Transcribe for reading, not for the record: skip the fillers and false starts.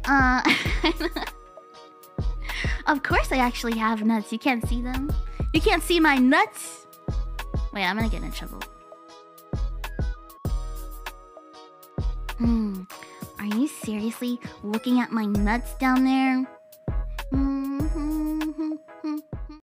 Of course I actually have nuts. You can't see them? You can't see my nuts? Wait, I'm gonna get in trouble. Are you seriously looking at my nuts down there?